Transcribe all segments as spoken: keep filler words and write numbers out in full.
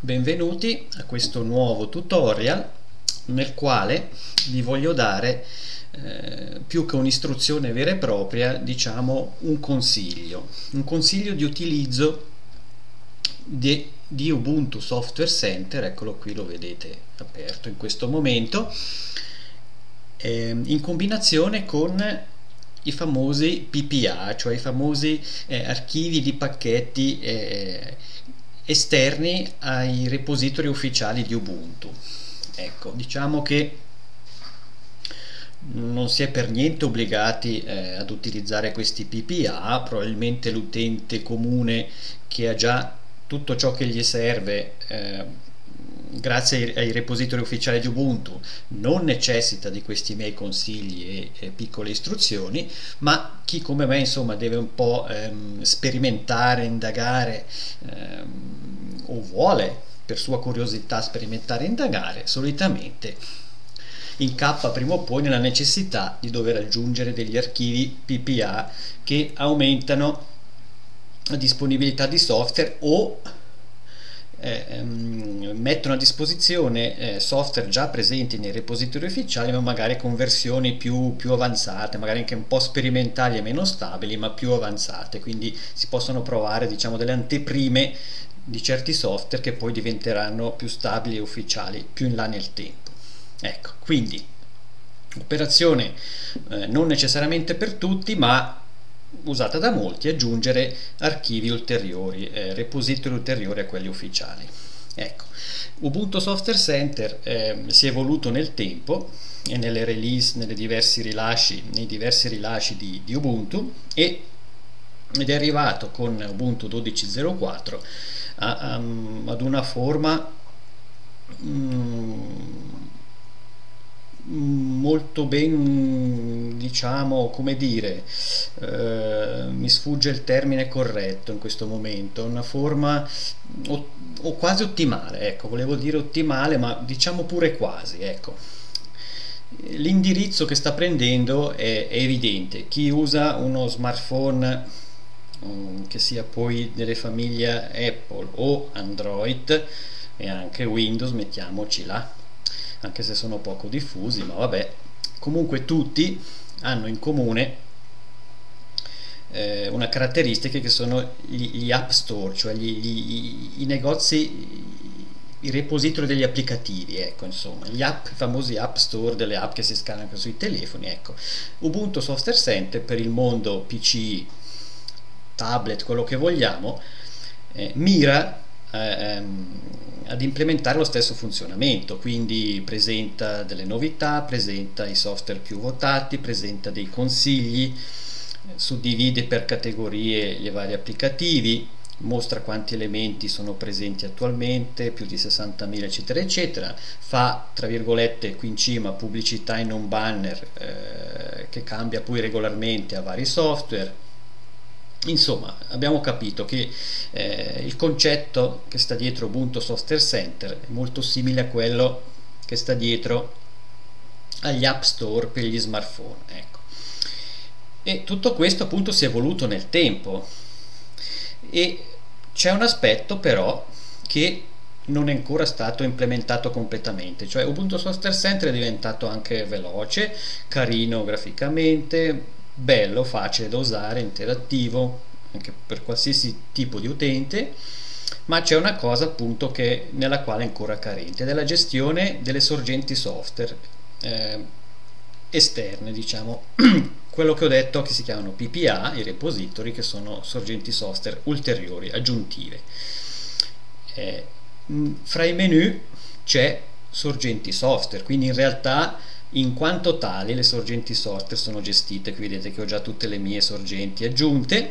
Benvenuti a questo nuovo tutorial nel quale vi voglio dare eh, più che un'istruzione vera e propria, diciamo un consiglio, un consiglio di utilizzo di, di Ubuntu Software Center. Eccolo qui, lo vedete aperto in questo momento, eh, in combinazione con i famosi P P A, cioè i famosi eh, archivi di pacchetti eh, esterni ai repository ufficiali di Ubuntu. Ecco, diciamo che non si è per niente obbligati eh, ad utilizzare questi P P A. Probabilmente l'utente comune che ha già tutto ciò che gli serve eh, grazie ai, ai repository ufficiali di Ubuntu non necessita di questi miei consigli e, e piccole istruzioni, ma chi come me insomma deve un po' ehm, sperimentare, indagare ehm, o vuole per sua curiosità sperimentare e indagare, solitamente incappa prima o poi nella necessità di dover aggiungere degli archivi P P A che aumentano la disponibilità di software o Eh, ehm, mettono a disposizione eh, software già presenti nei repository ufficiali, ma magari con versioni più, più avanzate, magari anche un po' sperimentali e meno stabili, ma più avanzate. Quindi si possono provare, diciamo, delle anteprime di certi software che poi diventeranno più stabili e ufficiali più in là nel tempo. Ecco, quindi operazione eh, non necessariamente per tutti, ma usata da molti, aggiungere archivi ulteriori, eh, repository ulteriori a quelli ufficiali. Ecco, Ubuntu Software Center eh, si è evoluto nel tempo e nelle release, nelle diversi rilasci, nei diversi rilasci di, di Ubuntu, e, ed è arrivato con Ubuntu dodici punto zero quattro a, a, ad una forma mm, molto ben, diciamo, come dire, eh, mi sfugge il termine corretto in questo momento, una forma o, o quasi ottimale, ecco, volevo dire ottimale, ma diciamo pure quasi, ecco. L'indirizzo che sta prendendo è, è evidente. Chi usa uno smartphone um, che sia poi delle famiglie Apple o Android e anche Windows, mettiamoci là, anche se sono poco diffusi, ma vabbè, comunque tutti hanno in comune eh, una caratteristica che sono gli, gli app store, cioè gli, gli, i negozi, i repository degli applicativi, ecco, insomma, gli app, i famosi app store delle app che si scaricano sui telefoni. Ecco, Ubuntu Software Center per il mondo P C, tablet, quello che vogliamo, eh, mira ehm, ad implementare lo stesso funzionamento, quindi presenta delle novità, presenta i software più votati, presenta dei consigli, suddivide per categorie i vari applicativi, mostra quanti elementi sono presenti attualmente, più di sessantamila, eccetera eccetera, fa, tra virgolette, qui in cima pubblicità in non banner eh, che cambia poi regolarmente a vari software. Insomma, abbiamo capito che eh, il concetto che sta dietro Ubuntu Software Center è molto simile a quello che sta dietro agli App Store per gli smartphone. Ecco. E tutto questo appunto si è evoluto nel tempo, e c'è un aspetto però che non è ancora stato implementato completamente, cioè Ubuntu Software Center è diventato anche veloce, carino graficamente, bello, facile da usare, interattivo anche per qualsiasi tipo di utente, ma c'è una cosa appunto che, nella quale è ancora carente, ed è la gestione delle sorgenti software eh, esterne, diciamo quello che ho detto che si chiamano P P A, i repository, che sono sorgenti software ulteriori, aggiuntive. Eh, fra i menu c'è sorgenti software, quindi in realtà in quanto tali le sorgenti software sono gestite. Qui vedete che ho già tutte le mie sorgenti aggiunte,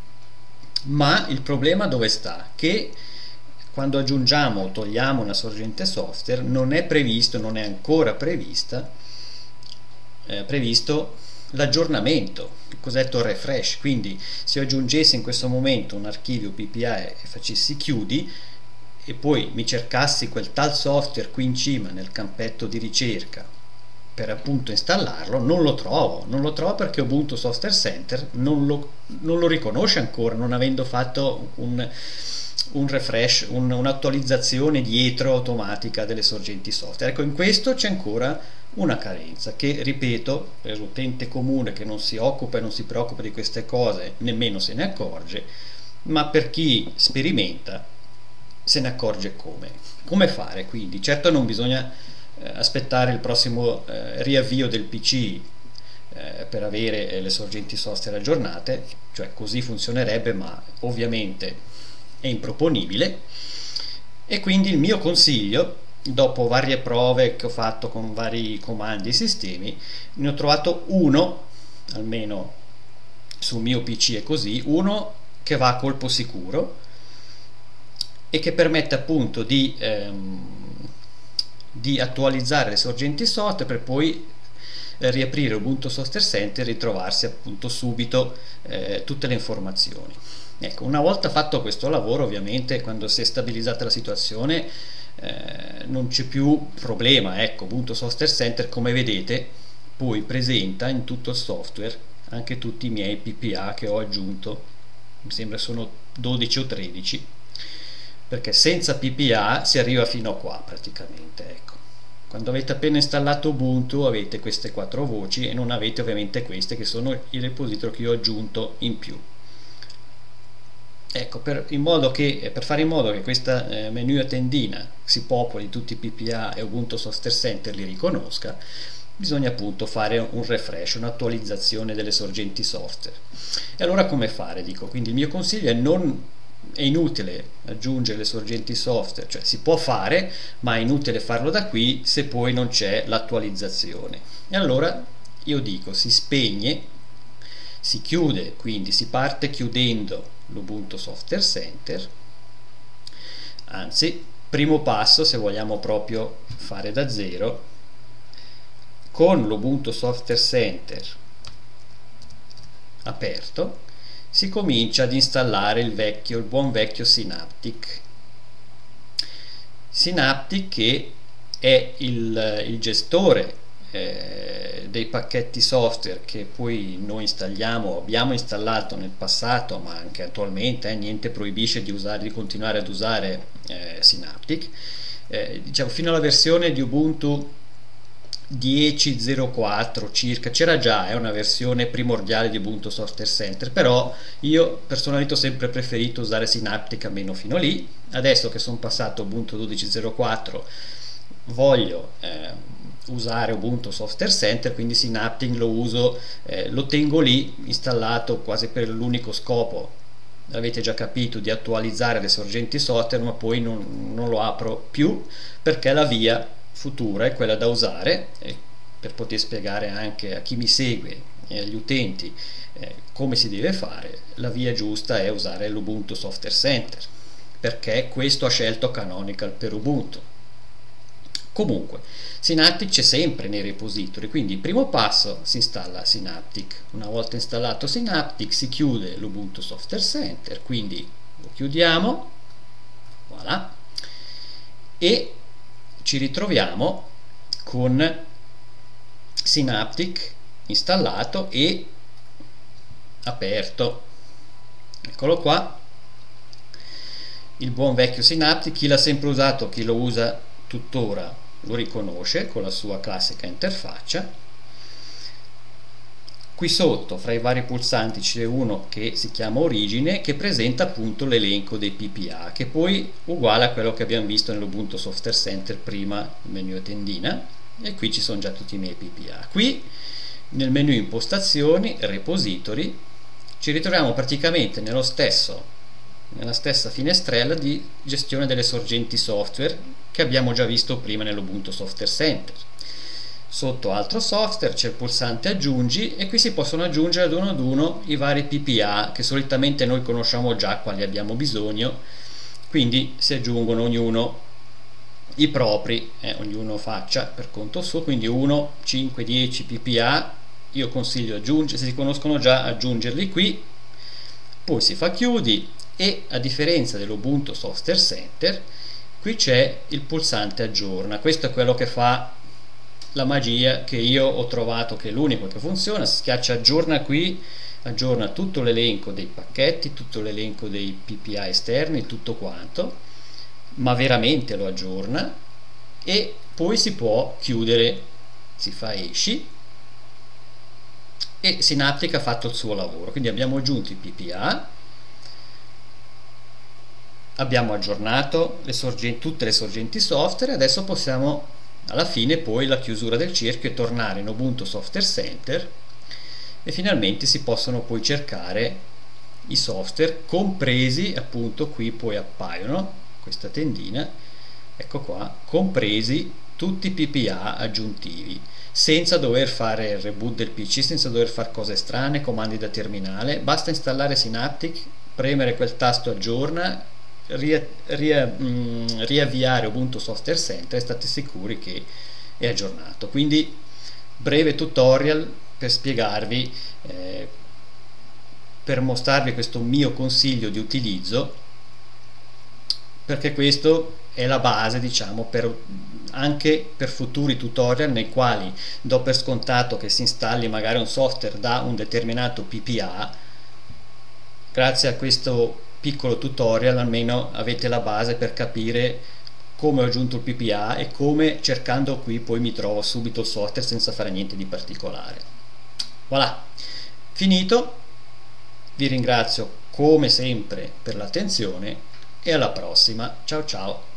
ma il problema dove sta? Che quando aggiungiamo o togliamo una sorgente software non è previsto, non è ancora prevista, eh, previsto l'aggiornamento, il cosiddetto refresh. Quindi se io aggiungessi in questo momento un archivio P P A e facessi chiudi e poi mi cercassi quel tal software qui in cima nel campetto di ricerca per appunto installarlo, non lo trovo, non lo trovo perché Ubuntu Software Center non lo, non lo riconosce ancora, non avendo fatto un, un refresh, un, un'attualizzazione dietro automatica delle sorgenti software. Ecco, in questo c'è ancora una carenza che, ripeto, per l'utente comune che non si occupa e non si preoccupa di queste cose nemmeno se ne accorge, ma per chi sperimenta se ne accorge come. Come fare quindi? Certo non bisogna eh, aspettare il prossimo eh, riavvio del P C eh, per avere eh, le sorgenti software aggiornate, cioè così funzionerebbe, ma ovviamente è improponibile. E quindi il mio consiglio, dopo varie prove che ho fatto con vari comandi e sistemi, ne ho trovato uno, almeno sul mio P C è così, uno che va a colpo sicuro e che permette appunto di, ehm, di attualizzare le sorgenti software per poi eh, riaprire Ubuntu Software Center e ritrovarsi appunto subito eh, tutte le informazioni. Ecco, una volta fatto questo lavoro, ovviamente, quando si è stabilizzata la situazione, eh, non c'è più problema. Ecco, Ubuntu Software Center, come vedete, poi presenta in tutto il software anche tutti i miei P P A che ho aggiunto, mi sembra sono dodici o tredici, perché senza P P A si arriva fino a qua praticamente. Ecco, quando avete appena installato Ubuntu avete queste quattro voci e non avete ovviamente queste che sono i repository che io ho aggiunto in più. Ecco, per, in modo che, per fare in modo che questa eh, menu a tendina si popoli tutti i P P A e Ubuntu Software Center li riconosca, bisogna appunto fare un refresh, un'attualizzazione delle sorgenti software. E allora come fare? Dico, quindi il mio consiglio è non è inutile aggiungere le sorgenti software, cioè si può fare, ma è inutile farlo da qui se poi non c'è l'attualizzazione. E allora io dico, si spegne, si chiude, quindi si parte chiudendo l'Ubuntu Software Center, anzi, primo passo, se vogliamo proprio fare da zero, con l'Ubuntu Software Center aperto, si comincia ad installare il vecchio, il buon vecchio Synaptic. Synaptic che è il, il gestore eh, dei pacchetti software che poi noi installiamo, abbiamo installato nel passato, ma anche attualmente, eh, niente proibisce di usare, di continuare ad usare eh, Synaptic. Eh, diciamo, fino alla versione di Ubuntu dieci punto zero quattro circa c'era già, è una versione primordiale di Ubuntu Software Center, però io personalmente ho sempre preferito usare Synaptic almeno fino lì. Adesso che sono passato a Ubuntu dodici punto zero quattro voglio eh, usare Ubuntu Software Center, quindi Synaptic lo uso, eh, lo tengo lì installato quasi per l'unico scopo, avete già capito, di attualizzare le sorgenti software, ma poi non, non lo apro più, perché la via futura è quella da usare, eh, per poter spiegare anche a chi mi segue e agli utenti eh, come si deve fare. La via giusta è usare l'Ubuntu Software Center, perché questo ha scelto Canonical per Ubuntu. Comunque Synaptic c'è sempre nei repository, quindi il primo passo si installa Synaptic. Una volta installato Synaptic si chiude l'Ubuntu Software Center, quindi lo chiudiamo, voilà, e ci ritroviamo con Synaptic installato e aperto. Eccolo qua, il buon vecchio Synaptic. Chi l'ha sempre usato, chi lo usa tuttora, lo riconosce con la sua classica interfaccia. Qui sotto, fra i vari pulsanti, c'è uno che si chiama Origine, che presenta appunto l'elenco dei P P A, che poi è uguale a quello che abbiamo visto nell'Ubuntu Software Center prima, il menu a tendina, e qui ci sono già tutti i miei P P A. Qui nel menu impostazioni, repository, ci ritroviamo praticamente nello stesso, nella stessa finestrella di gestione delle sorgenti software che abbiamo già visto prima nell'Ubuntu Software Center. Sotto altro software c'è il pulsante aggiungi e qui si possono aggiungere ad uno ad uno i vari P P A che solitamente noi conosciamo già quali abbiamo bisogno, quindi si aggiungono ognuno i propri, eh, ognuno faccia per conto suo, quindi uno, cinque, dieci P P A. Io consiglio aggiungere, se si conoscono già, aggiungerli qui, poi si fa chiudi e, a differenza dell'Ubuntu Software Center, qui c'è il pulsante aggiorna. Questo è quello che fa la magia, che io ho trovato che è l'unico che funziona. Si schiaccia aggiorna qui, aggiorna tutto l'elenco dei pacchetti, tutto l'elenco dei P P A esterni, tutto quanto, ma veramente lo aggiorna, e poi si può chiudere, si fa esci e Synaptic ha fatto il suo lavoro. Quindi abbiamo aggiunto i P P A, abbiamo aggiornato le sorgenti, tutte le sorgenti software, e adesso possiamo, alla fine, poi la chiusura del cerchio e tornare in Ubuntu Software Center, e finalmente si possono poi cercare i software, compresi, appunto qui poi appaiono questa tendina, ecco qua, compresi tutti i P P A aggiuntivi, senza dover fare il reboot del P C, senza dover fare cose strane, comandi da terminale. Basta installare Synaptic, premere quel tasto aggiorna, ria, ria, mh, riavviare Ubuntu Software Center, e state sicuri che è aggiornato. Quindi breve tutorial per spiegarvi, eh, per mostrarvi questo mio consiglio di utilizzo, perché questo è la base, diciamo, per, anche per futuri tutorial nei quali do per scontato che si installi magari un software da un determinato P P A. Grazie a questo piccolo tutorial almeno avete la base per capire come ho aggiunto il P P A e come, cercando qui, poi mi trovo subito il software senza fare niente di particolare. Voilà, finito. Vi ringrazio come sempre per l'attenzione e alla prossima. Ciao ciao.